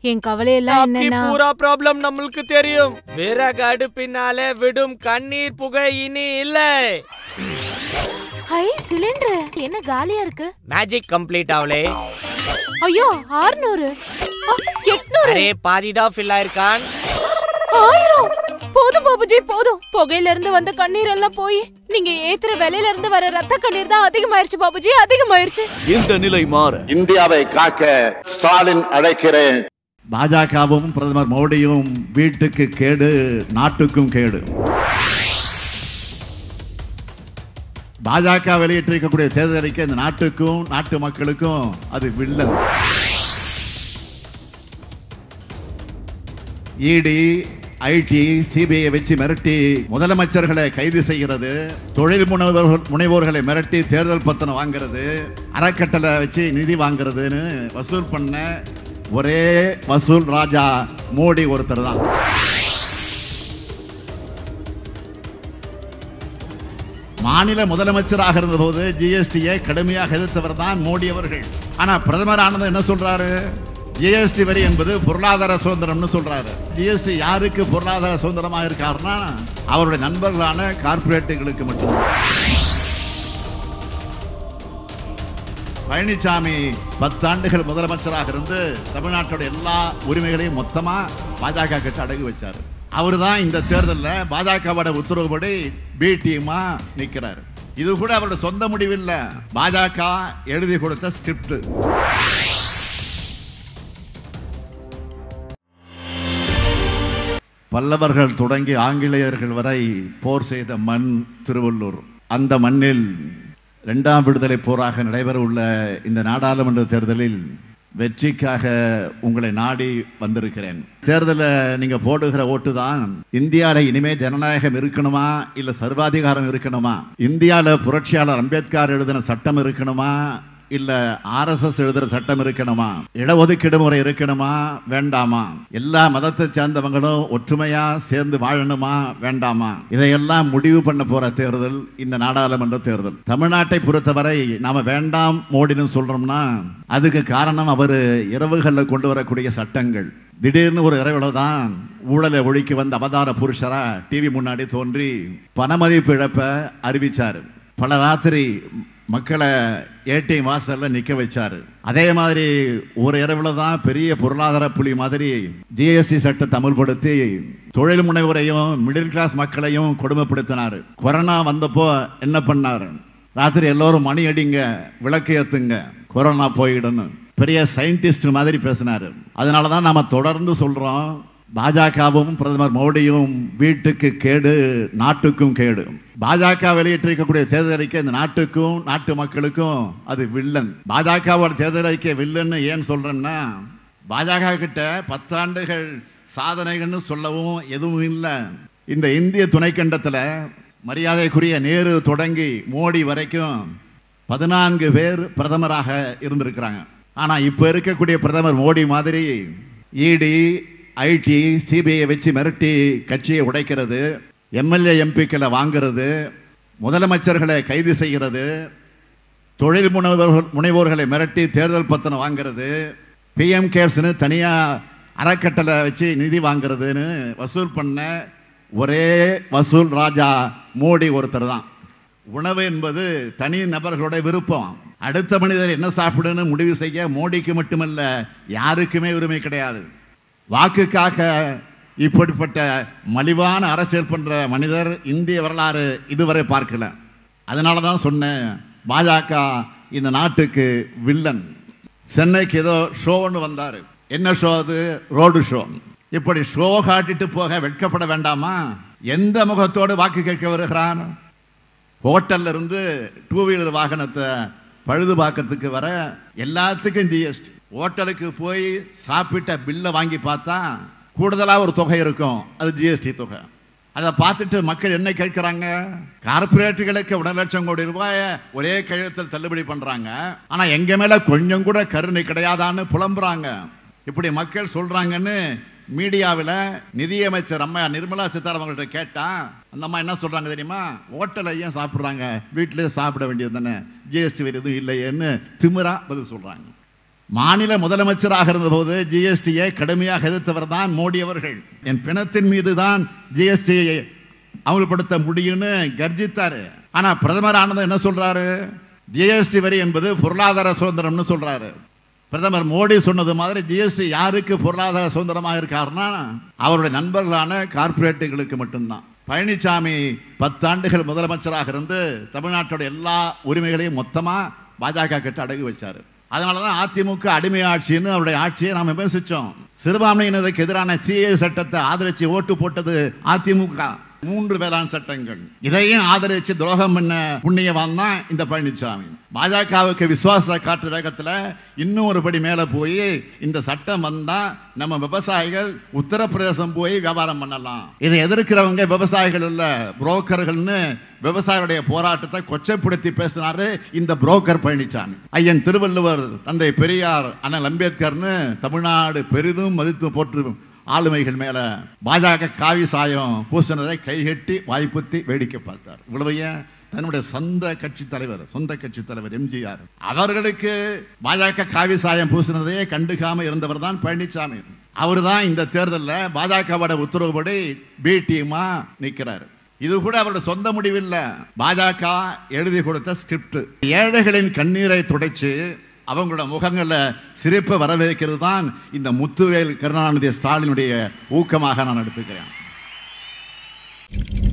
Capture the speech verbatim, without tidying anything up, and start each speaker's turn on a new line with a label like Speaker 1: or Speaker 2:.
Speaker 1: என் கவலை எல்லாம் என்னன்னா
Speaker 2: பூரா ப்ராப்ளம் நம்மளுக்கு தெரியும். விறகு அடுப்பினாலே விடும் கண்ணீர் புகை இனி இல்லை.
Speaker 1: ஹை சிலிண்டர் என்ன காலியா இருக்கு?
Speaker 2: மேஜிக் கம்ப்ளீட் ஆவலே.
Speaker 1: ஐயோ அறுநூறு எட்நூறு
Speaker 2: அரே பாதிதான் ஃபில் ஆயிருக்கான்.
Speaker 1: ஆயிரம் போதும் பாபுஜி போதும். புகையில இருந்து வந்த கண்ணீர் எல்லாம் போய் நீங்க ஏத்துற வேலையில இருந்து வர ரத்த கண்ணீர் தான் அதிகமாயிருச்சு பாபுஜி, அதிகமாயிருச்சு.
Speaker 3: இந்த நிலை மாற
Speaker 4: இந்தியாவை காக்க ஸ்டாலின் அழைக்கிறேன்.
Speaker 5: பாஜகவும் பிரதமர் மோடியும் வீட்டுக்கு கேடு, நாட்டுக்கும் கேடு. பாஜக வெளியிட்டிருக்கக்கூடிய தேர்தல் அறிக்கை இந்த நாட்டுக்கும் நாட்டு மக்களுக்கும் அது வில்லன். இடி ஐடி சிபிஐ வச்சு மிரட்டி முதலமைச்சர்களை கைது செய்கிறது, தொழில் முனைவோர்கள் முனைவோர்களை மிரட்டி தேர்தல் பத்திரம் வாங்கிறது, அறக்கட்டளை வச்சு நிதி வாங்குறதுன்னு வசூல் பண்ண ஒரே வசூல் ராஜா மோடி ஒருத்தர் தான். மாநில முதலமைச்சராக இருந்த போது ஜிஎஸ்டியை கடுமையாக எதிர்த்தவர் தான் மோடி அவர்கள். ஆனா பிரதமர் ஆனது என்ன சொல்றாரு? ஜிஎஸ்டி வரி என்பது பொருளாதார சுதந்திரம்னு சொல்றாரு. ஜிஎஸ்டி யாருக்கு பொருளாதார சுதந்திரமா இருக்காருன்னா அவருடைய நண்பர்களான கார்பரேட்டுகளுக்கு மட்டும். பழனிசாமி பத்தாண்டுகள் முதலமைச்சராக இருந்து தமிழ்நாட்டோட எல்லா உரிமைகளையும் மொத்தமா பாஜக கிட்ட அடகு வச்சாரு. அவரு தான் இந்த தேர்தலில் பாஜகவோட உத்தரவுப்படி பி டீமா நிற்கிறார். இது கூட அவருடைய சொந்த முடிவில்லை, பாஜக எழுதி கொடுத்த ஸ்கிரிப்ட். பல்லவர்கள் தொடங்கி ஆங்கிலேயர்கள் வரை போர் செய்த மண் திருவள்ளூர். அந்த மண்ணில் இரண்டாம் விடுதலை போராக நடைபெற உள்ள இந்த நாடாளுமன்ற தேர்தலில் வெற்றிக்காக உங்களை நாடி வந்திருக்கிறேன். தேர்தலில் நீங்க போடுகிற ஓட்டு தான் இந்தியாவில் இனிமே ஜனநாயகம் இருக்கணுமா இல்ல சர்வாதிகாரம் இருக்கணுமா, இந்தியாவில் புரட்சியாளர் அம்பேத்கர் எழுதின சட்டம் இருக்கணுமா இல்ல ஆர் எஸ் எஸ் எழுதுற சட்டம் இருக்கணுமா, இடஒதுக்கீடு முறை இருக்கணுமா வேண்டாமா, எல்லா மதத்தை சேர்ந்தவங்களும் ஒற்றுமையா சேர்ந்து வாழணுமா வேண்டாமா, இதையெல்லாம் முடிவு பண்ண போற தேர்தல் இந்த நாடாளுமன்ற தேர்தல். தமிழ்நாட்டை பொறுத்தவரை நாம வேண்டாம் மோடின்னு சொல்றோம்னா அதுக்கு காரணம் அவரு இரவுகளில் கொண்டு வரக்கூடிய சட்டங்கள். திடீர்னு ஒரு இரவுல தான் ஊழலை ஒழிக்க வந்த அவதார புருஷரா டிவி முன்னாடி தோன்றி பணமதிப்பு இழப்ப அறிவிச்சாரு. பல ராத்திரி மக்களை ஏடிஎம் வாசல்ல நிக்க வச்சாரு. அதே மாதிரி ஒரு இரவுல தான் பெரிய பொருளாதார புலி மாதிரி ஜிஎஸ்டி சட்டத்தை அமல்படுத்தி தொழில் முனைவோரையும் மிடில் கிளாஸ் மக்களையும் கொடுமைப்படுத்தினாரு. கொரோனா வந்தப்போ என்ன பண்ணாரு? ராத்திரி எல்லோரும் மணி அடிங்க, விளக்கு ஏத்துங்க, கொரோனா போயிடுன்னு பெரிய சயின்டிஸ்ட் மாதிரி பேசினாரு. அதனாலதான் நாம தொடர்ந்து சொல்றோம், பாஜகவும் பிரதமர் மோடியும் வீட்டுக்கு கேடு, நாட்டுக்கும் கேடு. பாஜக வெளியிட்டிருக்கக்கூடிய தேர்தல் அறிக்கை இந்த நாட்டுக்கும் நாட்டு மக்களுக்கும் அது வில்லன். பாஜகவோட தேர்தல் அறிக்கை வில்லன்னு ஏன் சொல்றேன்னா, பாஜக கிட்ட பத்தாண்டுகள் சாதனைகள்னு சொல்லவும் எதுவும் இல்லை. இந்த இந்திய துணைக்கண்டத்துல மரியாதைக்குரிய நேரு தொடங்கி மோடி வரைக்கும் பதினான்கு பேர் பிரதமராக இருந்திருக்கிறாங்க. ஆனா இப்ப இருக்கக்கூடிய பிரதமர் மோடி மாதிரி இடி ஐடி சிபிஐ வச்சு மிரட்டி கட்சியை உடைக்கிறது, எம்எல்ஏ எம்பிக்களை வாங்கிறது, முதலமைச்சர்களை கைது செய்கிறது, தொழில் முனைவோர்கள் முனைவோர்களை மிரட்டி தேர்தல் பத்திரம் வாங்கிறது, பிஎம் கேர்ஸ்னு தனியா அறக்கட்டளை வச்சு நிதி வாங்குறதுன்னு வசூல் பண்ண ஒரே வசூல் ராஜா மோடி ஒருத்தர் தான். உணவு என்பது தனி நபர்களுடைய விருப்பம். அடுத்த மனிதர் என்ன சாப்பிடுன்னு முடிவு செய்ய மோடிக்கு மட்டுமல்ல யாருக்குமே உரிமை கிடையாது. வாக்குக்காக இப்படிப்பட்ட மலிவான அரசியல் பண்ற மனிதர் இந்திய வரலாறு இதுவரை பார்க்கல. அதனாலதான் சொன்னேன், பாஜக இந்த நாட்டுக்கு வில்லன். சென்னைக்கு ஏதோ ஷோன்னு வந்தாரு. என்ன ஷோ அது? Road show. இப்படி ஷோ காட்டிட்டு போக வெட்கப்பட வேண்டாமா? எந்த முகத்தோடு வாக்கு கேட்க வருகிறான்? ஹோட்டல்ல இருந்து டூ வீலர் வாகனத்தை பழுது பார்க்கறதுக்கு வர எல்லாத்துக்கும் ஜிஎஸ்டி. ஹோட்டலுக்கு போய் சாப்பிட்ட பில்லை வாங்கி பார்த்தா கூடுதலா ஒரு தொகை இருக்கும், அது ஜிஎஸ்டி தொகை. அதை பார்த்துட்டு மக்கள் என்ன கேட்கிறாங்க? கார்பரேட்டுகளுக்கு ஒன்றரை லட்சம் கோடி ரூபாய் ஒரே கையெழுத்தில் தள்ளுபடி பண்றாங்க, ஆனா எங்க மேல கொஞ்சம் கூட கருணை கிடையாதான்னு புலம்புறாங்க. இப்படி மக்கள் சொல்றாங்கன்னு மீடியாவில் நிதியமைச்சர் அம்மா நிர்மலா சீதாராமன் கேட்டா அந்த அம்மா என்ன சொல்றாங்க தெரியுமா? ஹோட்டலை ஏன் சாப்பிடுறாங்க, வீட்டிலே சாப்பிட வேண்டியது தானே, ஜிஎஸ்டி வரி எதுவும் இல்லையேன்னு திமிரா பதில் சொல்றாங்க. மாநில முதலமைச்சராக இருந்தபோது ஜிஎஸ்டியை கடுமையாக எதிர்த்தவர் தான் மோடி அவர்கள். என் பிணத்தின் மீது தான் ஜிஎஸ்டியை அமல்படுத்த முடியும்னு கர்ஜித்தாரு. ஆனா பிரதமர் ஆனது என்ன சொல்றாரு? ஜிஎஸ்டி வரி என்பது பொருளாதார சுதந்திரம்னு சொல்றாரு. பிரதமர் மோடி சொன்னது மாதிரி ஜிஎஸ்டி யாருக்கு பொருளாதார சுதந்திரமாக இருக்காருன்னா அவருடைய நண்பர்களான கார்பரேட்டுகளுக்கு மட்டும்தான். பழனிசாமி பத்தாண்டுகள் முதலமைச்சராக இருந்து தமிழ்நாட்டோட எல்லா உரிமைகளையும் மொத்தமா பாஜக கிட்ட அடகு வச்சாரு. அதனாலதான் அதிமுக அடிமை ஆட்சின்னு அவருடைய ஆட்சியை நாம் விமர்சிச்சோம். சிறுபான்மையினருக்கு எதிரான சிஏ சட்டத்தை ஆதரிச்சு ஓட்டு போட்டது அதிமுக. மூன்று வேளாண் சட்டங்கள் இதையும் ஆதரிச்சு துரோகம் பண்ண புண்ணியவான் தான் இந்த பழனிசாமி. பாஜகவுக்கு விசுவாச காற்று வேகத்துல இன்னும் ஒரு படி மேல போய் இந்த சட்டம் வந்தா நம்ம விவசாயிகள் உத்தரப்பிரதேசம் போய் வியாபாரம் பண்ணலாம். இதை எதிர்க்கிறவங்க விவசாயிகள் இல்ல புரோக்கர்கள்னு விவசாயிகளுடைய போராட்டத்தை கொச்சைப்படுத்தி பேசினாரு இந்த புரோக்கர் பழனிசாமி. ஐயன் திருவள்ளுவர், தந்தை பெரியார், அண்ணல் அம்பேத்கர்னு தமிழ்நாடு பெரிதும் மதித்து போற்று ஆளுமைகள் மேல பாஜக காவி சாயம் பூசினதை கைகட்டி வாய்ப்புத்தி வேடிக்கை பார்த்தார். இவ்வளவைய தன்னுடைய சொந்த கட்சி தலைவர் சொந்த கட்சி தலைவர் எம்ஜிஆர் அவர்களுக்கு பாஜக காவி சாயம் பூசினதையே கண்டுக்காம இருந்தவர் தான் பழனிசாமி. அவர் தான் இந்த தேர்தலில் பாஜகவோட உத்தரவுப்படி பி டீமா நிற்கிறார். இது கூட அவருடைய சொந்த முடிவில்லை, பாஜக எழுதி கொடுத்த ஸ்கிரிப்ட். ஏழைகளின் கண்ணீரை துடைச்சு அவங்களோட முகங்கள சிரிப்பை வரவேற்கிறது தான் இந்த முத்துவேல் கருணாநிதி ஸ்டாலினுடைய ஊக்கமாக நான் எடுத்துக்கிறேன்.